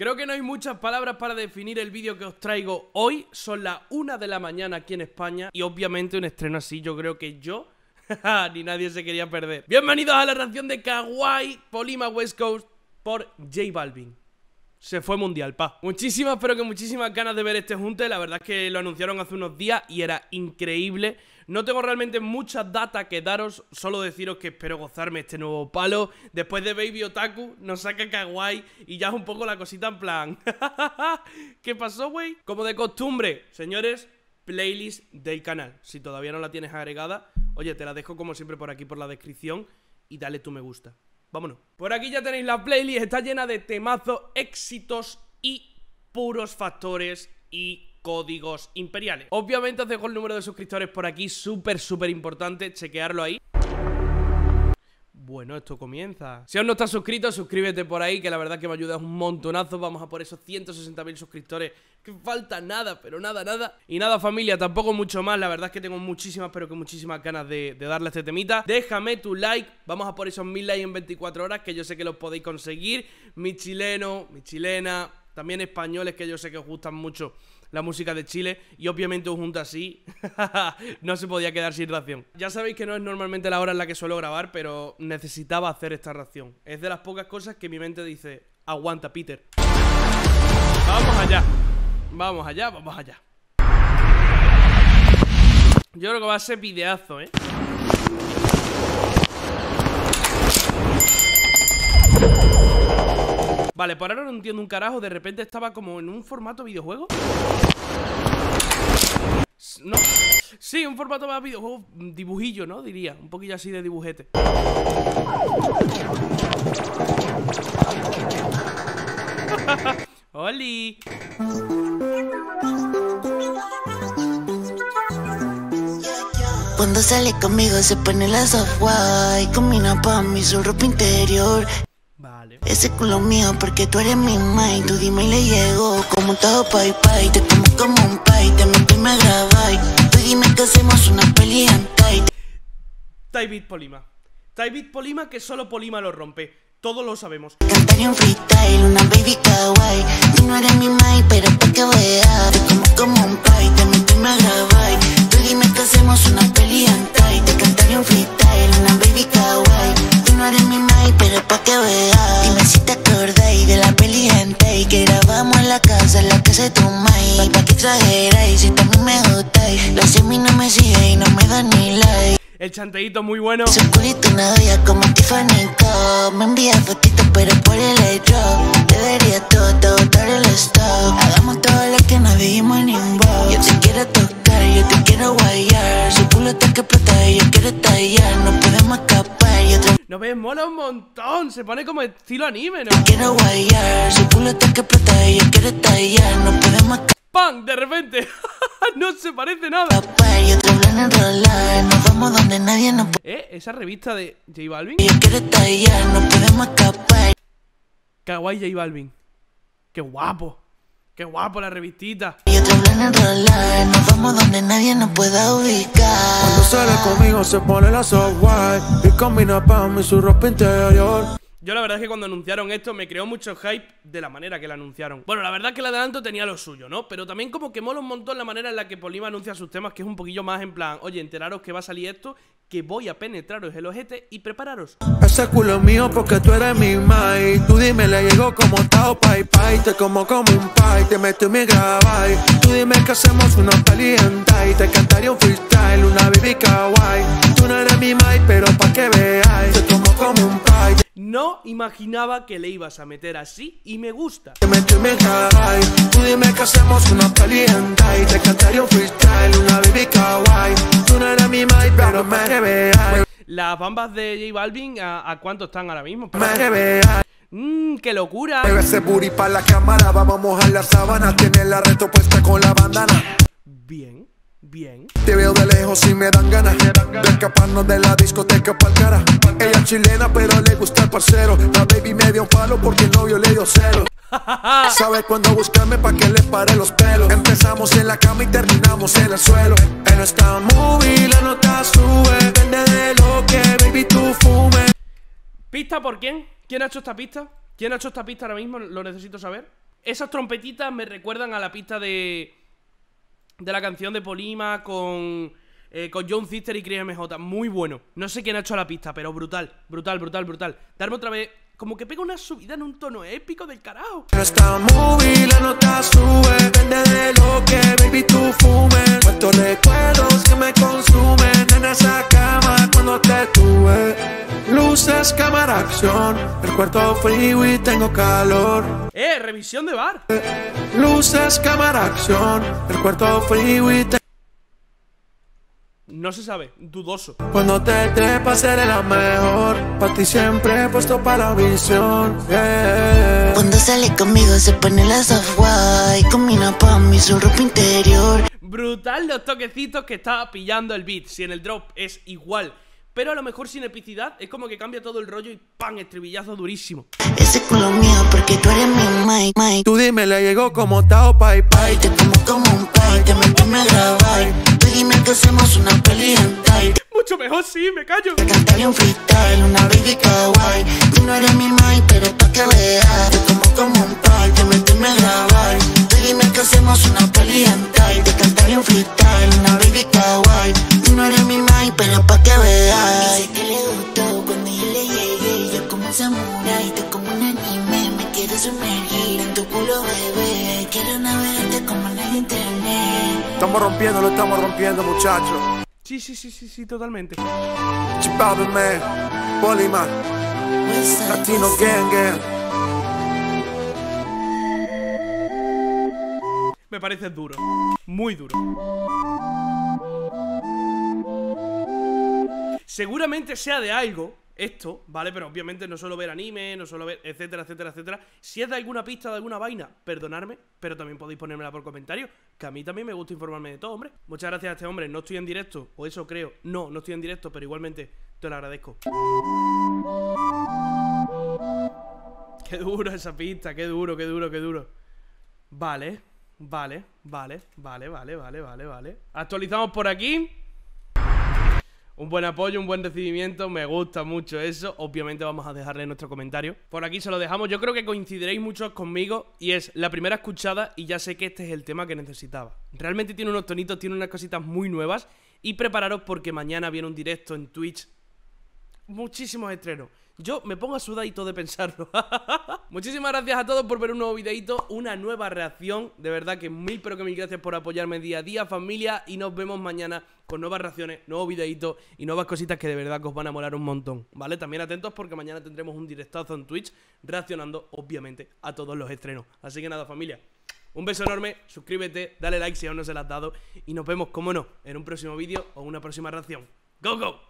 Creo que no hay muchas palabras para definir el vídeo que os traigo hoy. Son las 1 de la mañana aquí en España y obviamente un estreno así yo creo que yo ni nadie se quería perder. Bienvenidos a la reacción de Kawaii Polima West Coast por J Balvin. Se fue mundial, pa. Muchísimas, pero que muchísimas ganas de ver este junte. La verdad es que lo anunciaron hace unos días y era increíble. No tengo realmente mucha data que daros, solo deciros que espero gozarme este nuevo palo. Después de Baby Otaku, nos saca Kawaii y ya es un poco la cosita en plan ¿qué pasó, güey? Como de costumbre, señores, playlist del canal. Si todavía no la tienes agregada, oye, te la dejo como siempre por aquí por la descripción y dale tu me gusta. Vámonos. Por aquí ya tenéis la playlist, está llena de temazos, éxitos y puros factores y códigos imperiales. Obviamente os dejo el número de suscriptores por aquí, súper importante, chequearlo ahí. Bueno, esto comienza. Si aún no estás suscrito, suscríbete por ahí, que la verdad que me ayudas un montonazo. Vamos a por esos 160.000 suscriptores, que falta nada, pero nada. Y nada, familia, tampoco mucho más. La verdad es que tengo muchísimas, pero que muchísimas ganas de darle a este temita. Déjame tu like, vamos a por esos 1000 likes en 24 horas, que yo sé que los podéis conseguir. Mi chileno, mi chilena, también españoles, que yo sé que os gustan mucho la música de Chile, y obviamente un junto así no se podía quedar sin reacción. Ya sabéis que no es normalmente la hora en la que suelo grabar, pero necesitaba hacer esta reacción. Es de las pocas cosas que mi mente dice, aguanta, Peter. Vamos allá. Vamos allá. Yo creo que va a ser videazo, Vale, por ahora no entiendo un carajo. De repente estaba como en un formato videojuego. No. Sí, un formato más videojuego. Dibujillo, ¿no? Diría. Un poquillo así de dibujete. ¡Oli! Cuando sale conmigo se pone la software. Combina pa' mí su ropa interior. Vale. Ese culo mío porque tú eres mi mind. Tú dime y le llego como todo pai. Te como un pai, te meto y me grabáis. Tú dime que hacemos una peli en tight. Tybeat Polima. Tybeat Polima, que solo Polima lo rompe. Todos lo sabemos. Cantaría un freestyle, una baby kawaii. Tú no eres mi mind, pero pa' que veas. Te como un pai, te meto y me grabáis. Tú dime que hacemos una peli en tight. Te cantaría un freestyle, una baby kawaii. Tú no eres mi mind, pero pa' que veas. Dime si te acordáis de la peli en tight que grabamos en la casa de tu mind. Pa' que exageráis, si también me gustáis. La semi no me sigue y no me da ni like. El chanteíto muy bueno. Su culito una olla como Tiffany Co. Me envía fotitos pero por el airdrop. Debería todo botar el stock. Hagamos todo lo que no dijimos en inbox. Yo te quiero tocar, yo te quiero guayar. Su culo está que explota y yo quiero tallar. No podemos escapar y otra. No ves, mola un montón. Se pone como estilo anime, ¿no? Te quiero guayar. Su culo está que explota y yo quiero tallar. No podemos escapar. ¡Pam! De repente. No se parece nada. Y otro plan enrolar. Nos vamos donde nadie nos puede. Esa revista de J Balvin. Yo quiero tallar. No podemos escapar. Kawaii J Balvin. ¡Qué guapo! ¡Qué guapo la revistita! Y otro plan enrolar. Nos vamos donde nadie nos pueda ubicar. Cuando sale conmigo se pone la software y combina pa' mí su ropa interior. Yo la verdad es que cuando anunciaron esto me creó mucho hype de la manera que la anunciaron. Bueno, la verdad es que el adelanto tenía lo suyo, ¿no? Pero también como que mola un montón la manera en la que Polima anuncia sus temas, que es un poquillo más en plan, oye, enteraros que va a salir esto, que voy a penetraros el ojete y prepararos. Ese culo es mío porque tú eres mi mai. Tú dime, le llego como Tao Pai. Te como un pai, te meto y me grabáis. Tú dime que hacemos una peli en tight. Te cantaría un freestyle, una baby kawaii. Tú no eres mi mai, pero pa' que veáis. Te como un pai. No imaginaba que le ibas a meter así y me gusta. Te meto y me grabáis. Tú dime que hacemos una peli en tight. Te cantaría un freestyle, una baby kawaii. Tú no eres mi mai, pero pa' que veáis. Las bambas de J Balvin, ¿a cuánto están ahora mismo? Pa' que veáis. ¡Qué locura! Mueve ese booty pa' la cámara, vamos a mojar la sábana. Tiene la reto puesta con la bandana. Bien. Te veo de lejos y me dan ganas de escaparnos de la discoteca pa'l cara. Ella es chilena pero le gusta el parcero. La baby me dio un palo porque el novio le dio celo. Sabe cuándo buscarme pa' que le pare los pelos. Empezamos en la cama y terminamos en el suelo. En esta movie la nota sube. Depende de lo que baby tú fumes. ¿Pista por quién? ¿Quién ha hecho esta pista? ¿Quién ha hecho esta pista ahora mismo? Lo necesito saber. Esas trompetitas me recuerdan a la pista de la canción de Polima con John Cister y Chris MJ. Muy bueno. No sé quién ha hecho la pista, pero brutal. Brutal, brutal, brutal. Darme otra vez... Como que pega una subida en un tono épico del carajo. Esta movie, la nota sube. Depende de lo que, baby, tú fumes. Cuántos recuerdos que me consumen en esa cama cuando te tuve. Luces, cámara, acción. El cuarto frío y tengo calor. Revisión de bar. Luces, cámara, acción. El cuarto frío y tengo... No se sabe, dudoso. Cuando te trepas seré la mejor. Pa' ti siempre he puesto para la visión, yeah. Cuando sale conmigo se pone la soft white. Combina pa' mí su ropa interior. Brutal los toquecitos que está pillando el beat. Si en el drop es igual, pero a lo mejor sin epicidad, es como que cambia todo el rollo y ¡pam! Estribillazo durísimo. Ese culo mío porque tú eres mi Mike. Tú dime, le llegó como Tao Pai Pai. Te como un pai, te meteme a grabar. Tú dime que hacemos una peli hentai. Mucho mejor, sí, me callo. Te cantaré un freestyle, una baby kawaii. Tú no eres mi Mike, pero pa' que veas. Te como un pai, te meteme a grabar. Tú dime que hacemos una peli hentai. Te cantaré un freestyle, una baby kawaii. Tú no eres mi Mike, pero pa' que veas. Dice que le gustó cuando yo le llegué. Yo como un samurai, tú como un anime. Me quiero sumergir en tu culo, bebé. Quiero navegarte como en el internet. Estamos rompiendo, muchachos. Sí, totalmente. Chipabe, man. Polima. Latino gang. Me parece duro. Muy duro. Seguramente sea de algo esto, ¿vale? Pero obviamente no suelo ver anime, no suelo ver etcétera, etcétera, etcétera. Si es de alguna pista, de alguna vaina, perdonadme, pero también podéis ponérmela por comentario, que a mí también me gusta informarme de todo, hombre. Muchas gracias a este hombre, no estoy en directo, o eso creo. No estoy en directo, pero igualmente te lo agradezco. Qué duro esa pista, qué duro. Vale. Actualizamos por aquí. Un buen apoyo, un buen recibimiento, me gusta mucho eso. Obviamente vamos a dejarle nuestro comentario. Por aquí se lo dejamos, yo creo que coincidiréis muchos conmigo. Y es la primera escuchada y ya sé que este es el tema que necesitaba. Realmente tiene unos tonitos, tiene unas cositas muy nuevas. Y prepararos porque mañana viene un directo en Twitch. Muchísimos estrenos. Yo me pongo a sudadito de pensarlo. Muchísimas gracias a todos por ver un nuevo videito, una nueva reacción. De verdad que mil gracias por apoyarme día a día, familia. Y nos vemos mañana con nuevas reacciones, nuevos videitos y nuevas cositas que de verdad que os van a molar un montón, ¿vale? También atentos porque mañana tendremos un directazo en Twitch reaccionando, obviamente, a todos los estrenos. Así que nada, familia, un beso enorme, suscríbete, dale like si aún no se lo has dado. Y nos vemos, como no, en un próximo vídeo o una próxima reacción. ¡Go, go!